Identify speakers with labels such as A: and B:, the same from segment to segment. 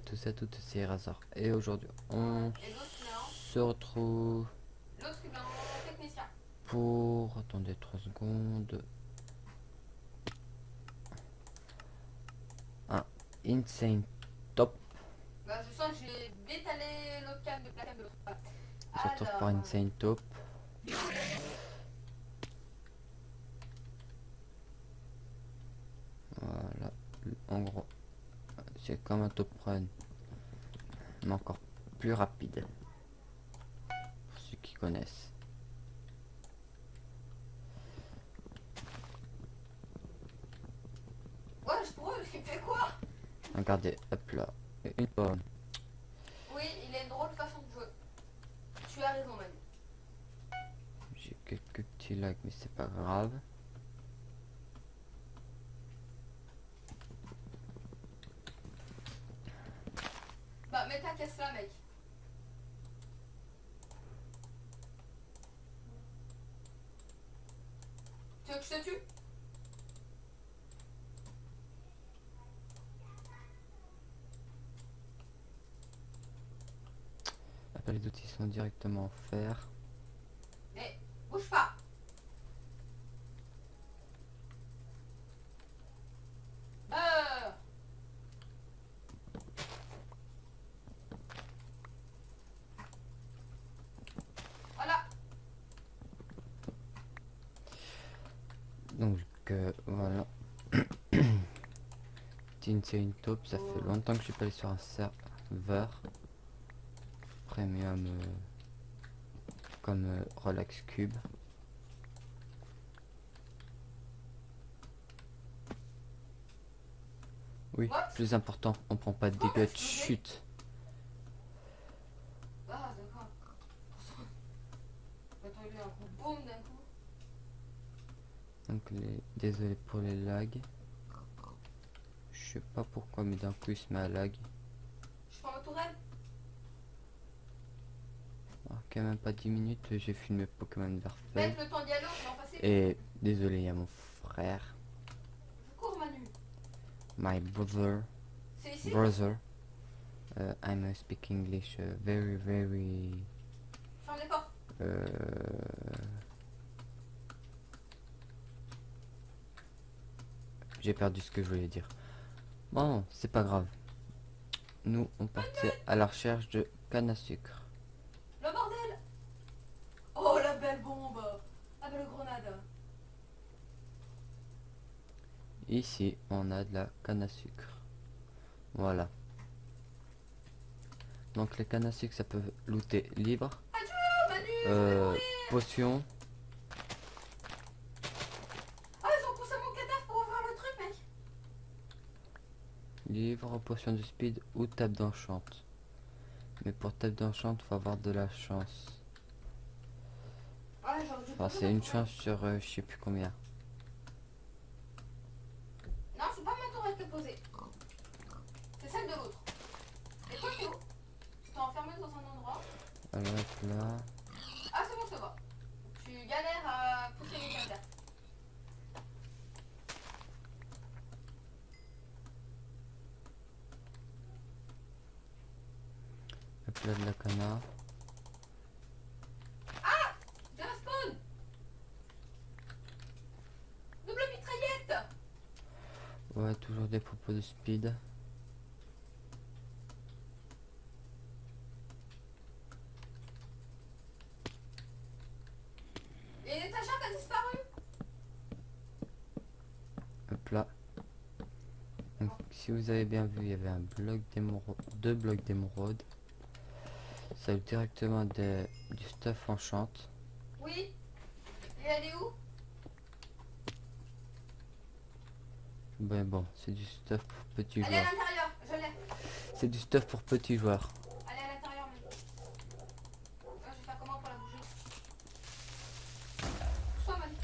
A: tous et à toutes, c'est Razor. Et aujourd'hui, on
B: Et l'autre, il est en...
A: se retrouve
B: L'autre, il est en technicien.
A: pour... Attendez 3 secondes. Un Insane Top.
B: Bah, je sens que j'ai détalé l'autre canne de la canne de l'autre. Voilà.
A: On se retrouve par
B: Alors,
A: Insane Top. Voilà. En gros, c'est comme un top run, mais encore plus rapide. Pour ceux qui connaissent.
B: ouais, je trouve, il fait quoi?
A: Regardez, hop là. Et une bonne.
B: Oui, il a une drôle façon de jouer. Tu as raison, Manu.
A: J'ai quelques petits lags, mais c'est pas grave.
B: Bah, mets ta caisse là, mec. Tu veux que je te tue?
A: Après, les outils sont directement en fer.
B: Mais, bouge pas. Euh... Voilà.
A: Donc voilà. Insane Top, ça fait longtemps que je suis pas allé sur un serveur premium comme Relax Cube. Oui,
B: What?
A: plus important, on prend pas de
B: Pourquoi
A: dégâts de
B: exploser?
A: chute.
B: Ah, d'accord. Attends, il y a un coup boum d'un coup.
A: Donc désolé pour les lags. Je sais pas pourquoi, mais d'un coup il se met à lag.
B: Je prends ma tourelle.
A: Alors, quand même pas 10 minutes, j'ai filmé Pokémon Verfell.
B: Mec, le temps d'y aller, on va en passer.
A: Et désolé, il y a mon frère,
B: Je cours, Manu.
A: my brother.
B: C'est ici?
A: Brother. I'm speak English very.
B: Ferme les portes.
A: J'ai perdu ce que je voulais dire. Bon, c'est pas grave. Nous, on partit à la recherche de canne à sucre.
B: Le bordel. Oh, la belle bombe. La belle grenade.
A: Ici, on a de la canne à sucre. Voilà. Donc les cannes à sucre, ça peut looter libre.
B: Adieu, Manu, je vais mourir.
A: Potion.
B: Ah, ils ont poussé mon cadavre pour ouvrir le truc, mec.
A: Livre, potion de speed ou tape d'enchant. Mais pour tape d'enchant, faut avoir de la chance.
B: Ouais, j'aurais dû
A: Enfin,
B: poser
A: c'est
B: ma
A: une
B: tourelle.
A: chance sur je sais plus combien.
B: Non, c'est pas ma tourelle qui est posée. C'est celle de l'autre. Et toi, t'es où? Tu t'es enfermé dans un endroit.
A: Alors là.
B: Ah, c'est bon, je te vois. Tu galères à pousser les cadavres.
A: Hop là de la canne.
B: J'ai un spawn. Double mitraillette.
A: Ouais, toujours des propos de speed.
B: Et ta chatte a disparu.
A: Hop là. Donc, si vous avez bien vu, il y avait un bloc d'émeraude, deux blocs d'émeraude. Ça a directement du stuff enchante.
B: Oui. Et elle est où?
A: Ben bon, c'est du stuff pour petits
B: Elle est à
A: joueurs.
B: l'intérieur. Je l'ai.
A: C'est du stuff pour petits joueurs.
B: Elle est à l'intérieur, mec. Je vais faire comment pour la bouger? Pousse-toi, Manu.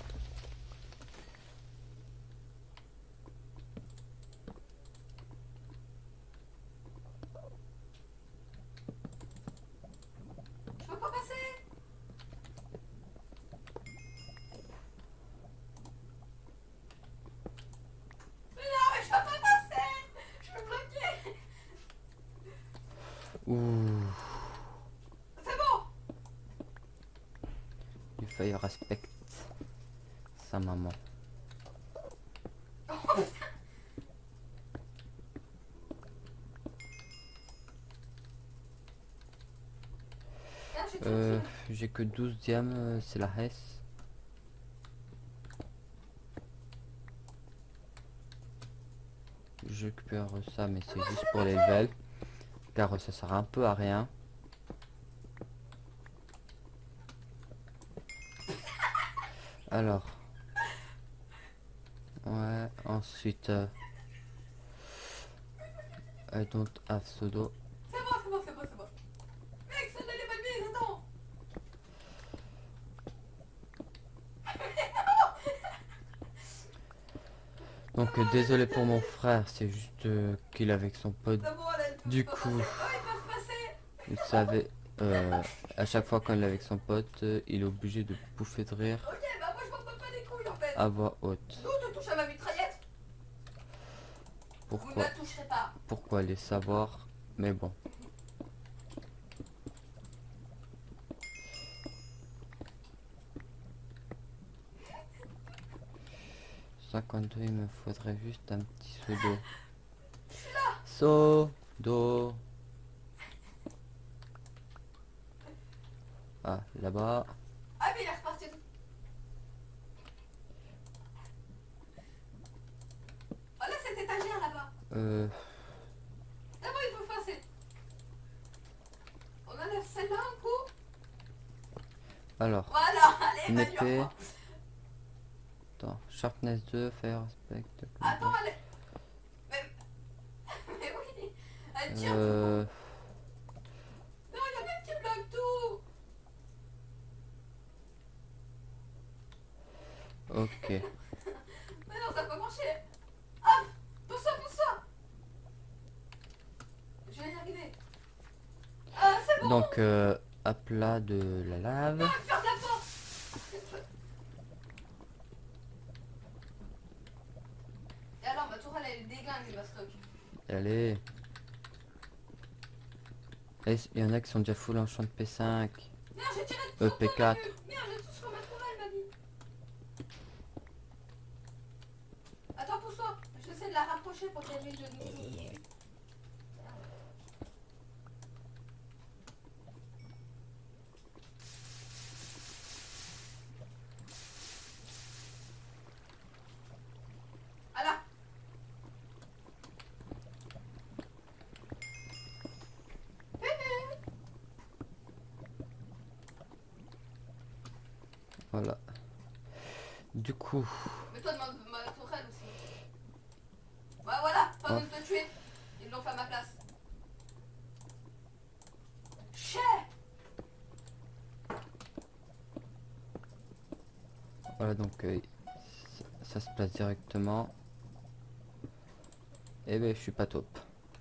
B: Je peux pas passer. Mais non, mais je peux pas passer. Je suis bloquée.
A: Fire respecte sa maman.
B: Merde, j'ai tout retiré.
A: J'ai que 12 diamants, c'est la Hesse. Je récupère ça, mais c'est juste pour les levels. Car ça sert un peu à rien. Alors. Ouais, ensuite. I don't have sodo.
B: C'est bon, c'est bon, c'est bon, c'est bon. Mec, ça n'allait pas bien, attends.
A: Donc désolé pour mon frère, c'est juste qu'il est avec son pote.
B: C'est bon, là, ils peuvent
A: Du
B: pas
A: coup,
B: passer. Oh, ils peuvent passer.
A: il savait, à chaque fois quand il est avec son pote, il est obligé de pouffer de rire
B: Ok, bah moi je m'en bats pas les couilles en fait.
A: à voix haute.
B: D'où tu touches à ma mitraillette? Vous ne
A: Pourquoi,
B: la toucherez pas.
A: pourquoi aller savoir, mais bon. « 52, il me faudrait juste un petit seau d'eau. Seau d'eau. Ah, là-bas.
B: Ah mais il est reparti. Oh là cette étagère là-bas. D'abord il faut passer. On enlève celle-là un coup.
A: Alors,
B: Voilà, allez,
A: une
B: bah,
A: épée.
B: lui-moi.
A: Attends, Sharpness 2, Fire Aspect.
B: Attends, allez. Mais oui. Elle tire tout.
A: Euh,
B: Non, il y a même qui bloque tout.
A: ok.
B: Mais non, ça peut marcher. Hop, pousse-toi. Je vais y arriver. Ah, c'est bon.
A: Donc, à plat de la lave.
B: Ah, ferme la porte. Et alors, ma tourelle, elle est déglingue, ma stock.
A: Allez. Et il y en a qui sont déjà full en champ de P5.
B: Merde, j'ai tiré tout sur toi,
A: P4.
B: Manu. Merde, j'ai tout sur ma tourelle, Manu. Attends, pousse-toi. Je vais essayer de la rapprocher pour qu'elle vienne de nous. Ah là.
A: Voilà. Du coup,
B: Mets-toi devant ma tourelle aussi. Bah voilà, pas besoin de te tuer. Ils l'ont fait à ma place. Chais.
A: voilà, donc ça se place directement. Eh ben, je suis pas top.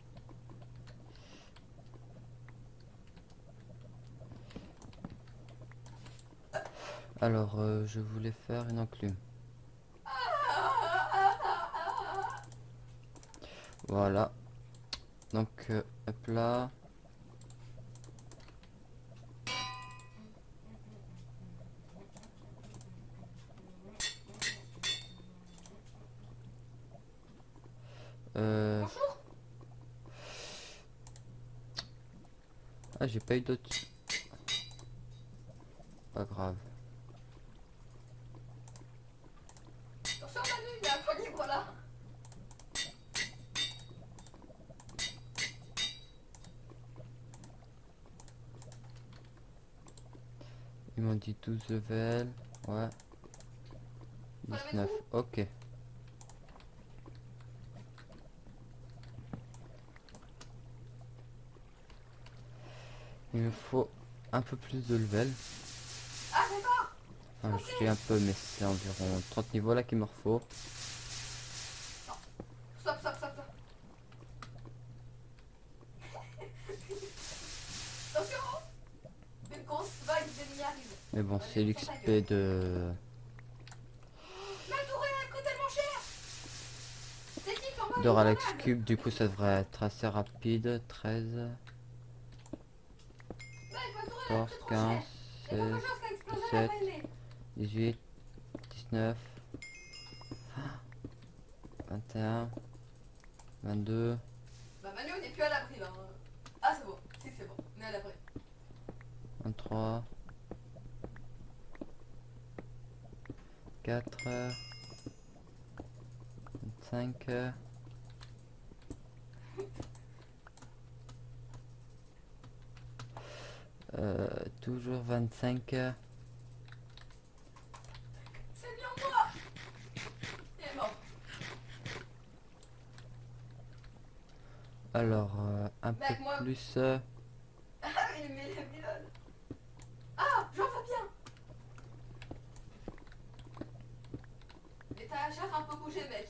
A: Alors, je voulais faire une enclume. Voilà. Donc, hop là.
B: Bonjour.
A: Ah, j'ai pas eu d'autres. Pas grave.
B: Attention, Manu, il y a un point libre là.
A: Ils m'ont dit 12 level. Ouais.
B: Faut la mettre
A: 19. Ok. Il me faut un peu plus de level.
B: Ah, d'accord.
A: Enfin, je suis un peu, mais c'est environ 30 niveaux là qu'il me faut.
B: Stop. Attention. Une grosse vague d'ennemis arrive.
A: Mais bon, c'est l'XP de...
B: Ma tourelle, elle coûte tellement cher. C'est qui qui envoie
A: de
B: une
A: Ralex
B: grenade?
A: Cube. Du coup, ça devrait être assez rapide. 13,
B: Mec, ma tourelle, elle
A: 14,
B: coûte trop cher.
A: 15,
B: Il y a
A: 16,
B: quelque chose qui a explosé à la
A: 17,
B: mêlée.
A: 18, 19, 21, 22,
B: Bah Manu, on n'est plus à l'abri là. Ah c'est bon, si c'est bon, on est à l'abri.
A: 23, 4, 25, toujours 25,
B: C'est bien moi. Il est mort.
A: alors un peu
B: Mec, moi-
A: plus,
B: Ah mais il est milone. Ah, j'en veux bien. Mais ta chair un peu bougé mec.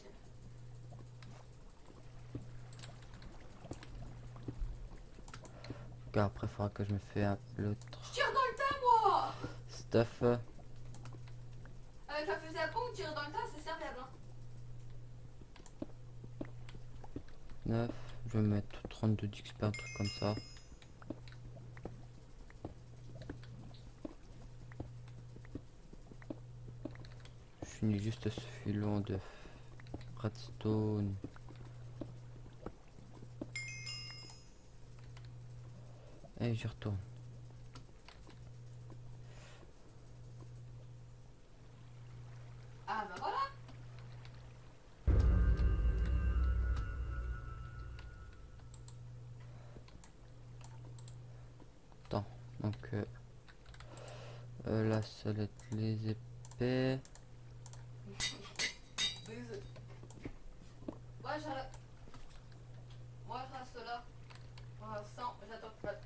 A: car après il faudra que je me fais l'autre
B: Je tire dans le tas moi.
A: stuff.
B: Avec la fusée à pompe, tirer dans le tas, c'est serviable. Hein.
A: 9, je vais mettre 32 d'XP, un truc comme ça. Je finis juste ce filon de redstone. Et j'y retourne.
B: Ah bah voilà.
A: Donc là ça va être les épées.
B: Bise. Moi j'arrête. Moi je reste là. Pour l'instant, j'attends que ça.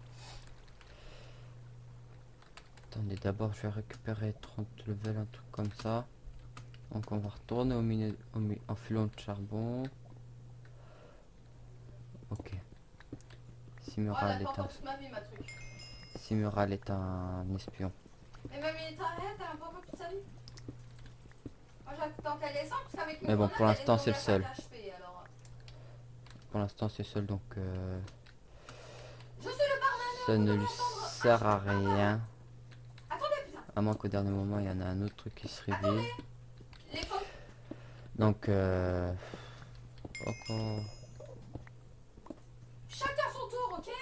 A: Attendez, d'abord je vais récupérer 30 level, un truc comme ça. Donc on va retourner au mine, en filon de charbon. Ok.
B: Oh,
A: Simural
B: elle
A: est
B: attend
A: un,
B: pas toute ma vie, ma truc.
A: Simural est un espion.
B: Mais ma militaire, elle a pas toute sa vie. Moi j'attends qu'elle descende, parce qu'avec
A: Mais bon, pour l'instant, c'est le seul.
B: HP, alors.
A: Pour l'instant c'est seul, donc
B: Je suis le barman.
A: ça ne lui sert à rien.
B: Attendez, putain.
A: À moins qu'au dernier moment il y en a un autre truc qui se réveille.
B: Les pommes.
A: Donc encore.
B: Chacun son tour, ok?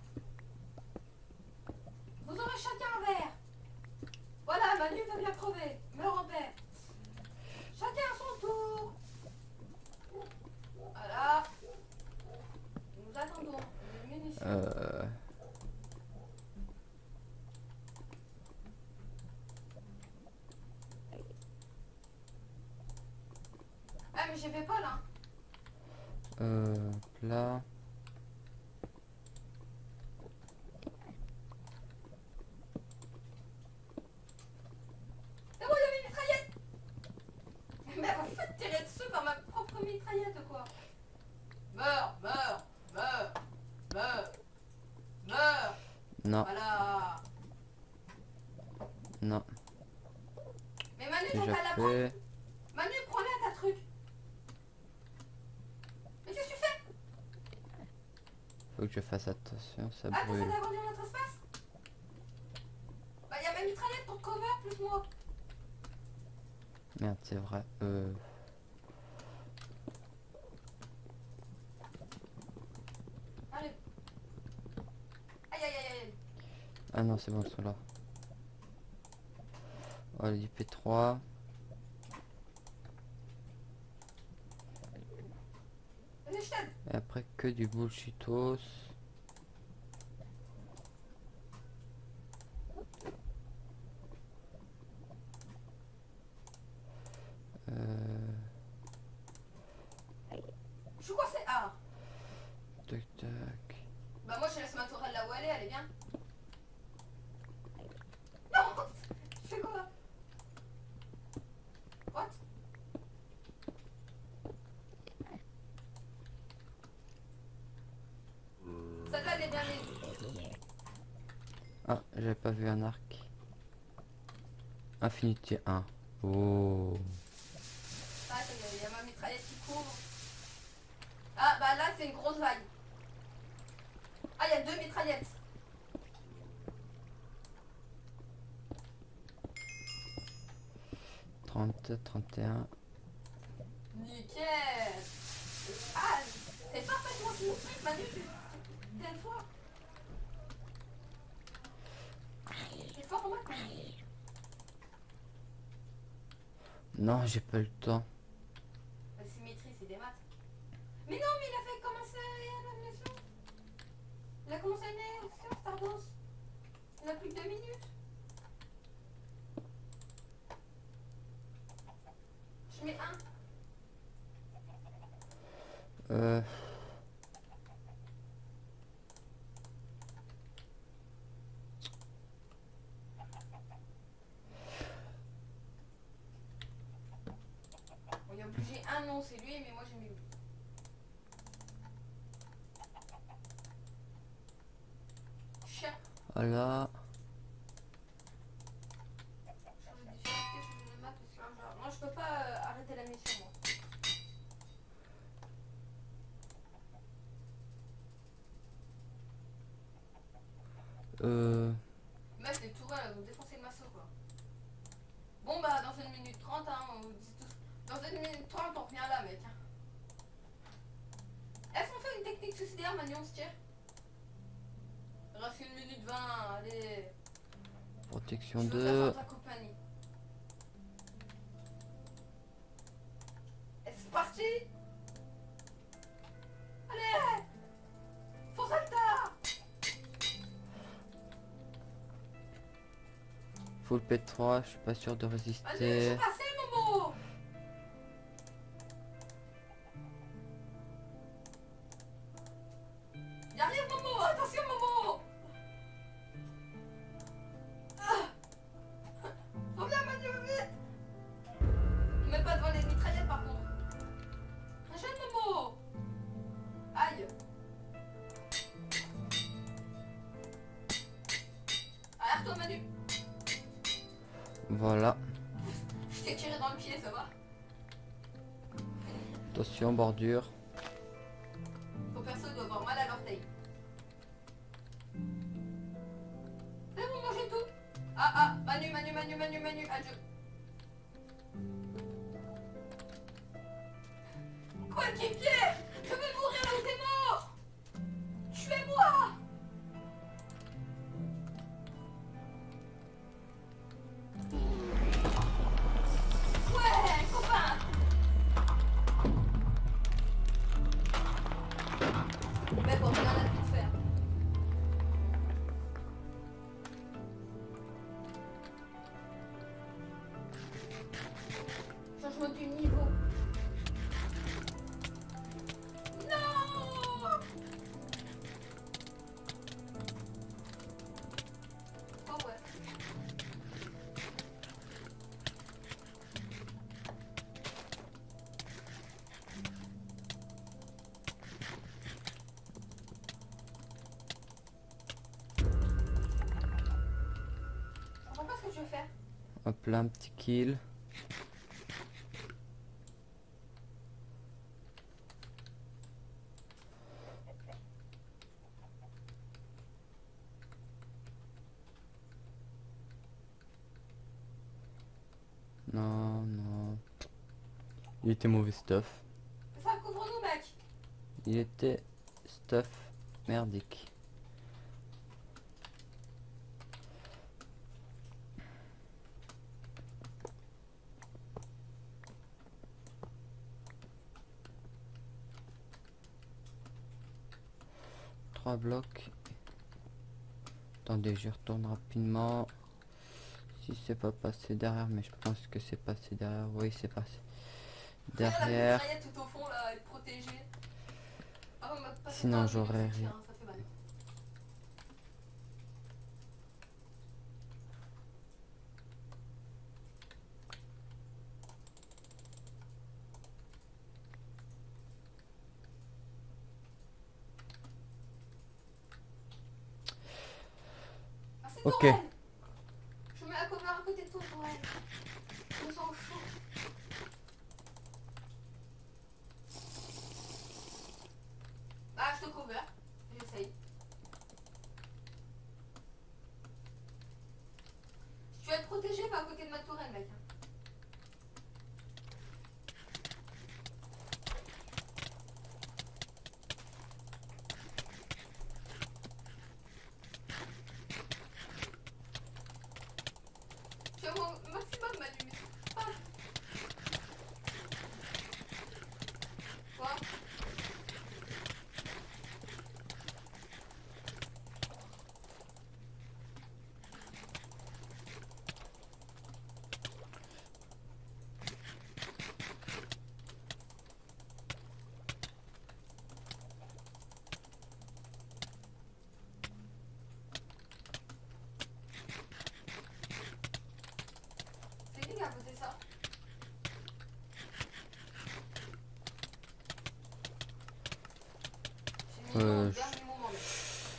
B: Vous aurez chacun un verre. Voilà, Manu va bien crever. Meurs en paix. Chacun son tour. Voilà. Nous attendons des munitions. Ah, mais j'ai fait pas là.
A: Là.
B: C'est moi, il y avait une mitraillette. Mais elle va fait tirer dessus par ma propre mitraillette, quoi. Meurs, meurs, meurs, meurs, meurs.
A: Non,
B: Voilà.
A: non,
B: Mais Manu,
A: déjà
B: t'as pas la prendre.
A: fait.
B: Manu, prends-la ta truc. Mais qu'est-ce que tu fais?
A: Faut que je fasse attention, ça
B: Ah, t'essaies
A: brûle.
B: d'agrandir notre espace? Bah, y'a ma mitraillette pour te cover, plus moi.
A: Merde, c'est vrai.
B: Allez. Aïe, aïe, aïe, aïe.
A: Ah non, c'est bon, ils sont là. Voilà, du P3.
B: Vas-y, je t'aide.
A: Et après, que du bullshitos.
B: Je suis coincé. Ah.
A: Tac, tac.
B: Bah, moi, je laisse ma tourelle là où elle est bien. Non. Tu fais quoi? What? Celle-là, elle est bien mise.
A: Ah, j'avais pas vu un arc. Infinity 1. Oh.
B: Ah, ça y est, il y a ma mitraillette qui couvre. Ah, bah là, c'est une grosse vague. Ah, il y a 2 mitraillettes.
A: 30, 31.
B: Nickel. Ah, c'est parfaitement ce truc, Manu, des fois. T'es fort en maths, Manu.
A: Non, j'ai pas le temps.
B: La symétrie, c'est des maths. Mais non, mais il a fait commencer à la leçon. Il a commencé à une leçon, Stardust. Il a plus que 2 minutes. Je mets 1.
A: Euh...
B: Bon, il est obligé un non, c'est lui, mais moi j'ai mis lui. Chien.
A: Voilà.
B: Changer de difficulté, changer de maths, parce que moi je peux pas arrêter la mission, moi. Meuf, les tourelles, elles vont défoncer le masso, quoi. Bon, bah, dans 1 minute 30, hein, on vous dit tous. Dans 1 minute 30, on revient là, mec. Hein. Est-ce qu'on fait une technique suicidaire, Manu, on se tire? Il reste 1 minute 20, allez.
A: Protection
B: Je veux
A: 2.
B: faire ta compagnie. Et c'est parti. Allez, fonce Alta.
A: Full P3, je suis pas sûr de
B: Manu, je
A: résister.
B: suis passé, Momo. Il arrive, Momo, attention, Momo. Ah. Reviens, Manu, vite. Ne mets pas devant les mitraillettes, par contre. Enchaîne, Momo. Aïe. Arrête-toi, Manu.
A: Voilà.
B: Je t'ai tiré dans le pied, ça va?
A: Attention, bordure.
B: Ton perso doit avoir mal à l'orteil. C'est bon, mangez tout. Ah, Manu, adieu. Coéquipier, je vais mourir là où t'es mort. Tuez-moi. Ouais, copain. Mais bon, rien à plus faire. Changement du niveau. Non. Oh ouais. Je comprends pas ce que tu veux faire.
A: Hop là, un petit kill. Non, non. Il était mauvais stuff.
B: Ça couvre-nous, mec.
A: Il était stuff merdique. Trois blocs. Attendez, je retourne rapidement. Si c'est pas passé derrière, mais je pense que c'est passé derrière. Oui, c'est passé
B: Regarde la
A: derrière.
B: mitraillette tout au fond là, elle est protégée. Ah, on m'a pas fait
A: Sinon,
B: mal,
A: j'aurais
B: mais
A: rien.
B: hein, ça fait mal. Ah, c'est
A: Ok.
B: Tourelle. Je mets la cover à côté de toi, Tourelle. Je me sens chaud. Ah, je te cover. J'essaye. Si tu vas être protégé, va à côté de ma tourelle, mec. au maximum, Manu, mais c'est pas... Quoi? C'est qui qui a posé ça? J'ai mis au dernier moment, mec.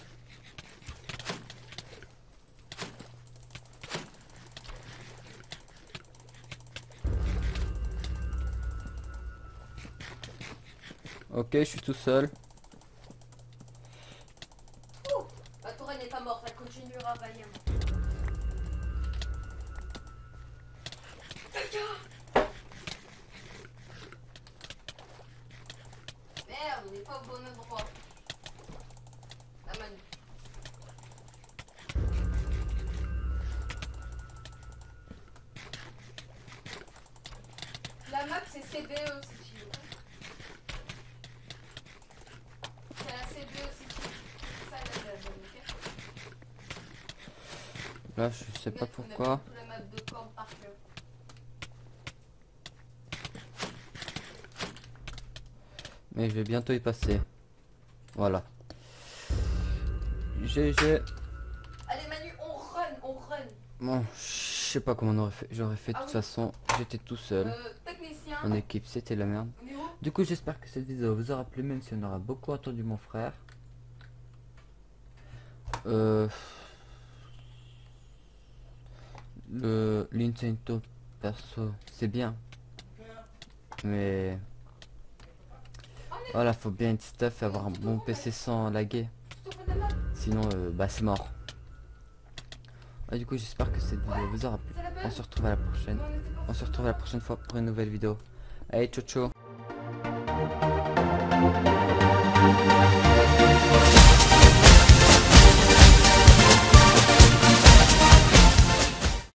A: Ok, je suis tout seul.
B: La tourelle n'est pas morte, elle continuera vaillamment. Merde, on n'est pas au bon endroit. La Manu. La map c'est CBE si tu veux. C'est la CBE si tu veux. C'est ça la bonne, ok?
A: Là, je sais pas
B: Mec, on a
A: pourquoi.
B: toute la map de camp par cœur.
A: Mais je vais bientôt y passer. Voilà. GG.
B: Allez Manu, on run.
A: Bon, je sais pas comment on aurait fait. J'aurais fait de
B: Ah
A: toute
B: oui.
A: façon. J'étais tout seul.
B: Technicien,
A: Mon équipe, c'était la merde.
B: on est où?
A: Du coup, j'espère que cette vidéo vous aura plu, même si on aura beaucoup entendu mon frère. Le Nintendo perso, c'est bien. Mais voilà, faut bien être stuff et avoir un bon PC sans laguer.
B: Je te fais de la map.
A: Sinon, bah c'est mort. Du coup, j'espère que cette vidéo vous aura plu.
B: C'est la bonne.
A: On se retrouve à la prochaine.
B: Mais on était pas
A: On se retrouve la prochaine fois pour une nouvelle vidéo. Allez, ciao ciao.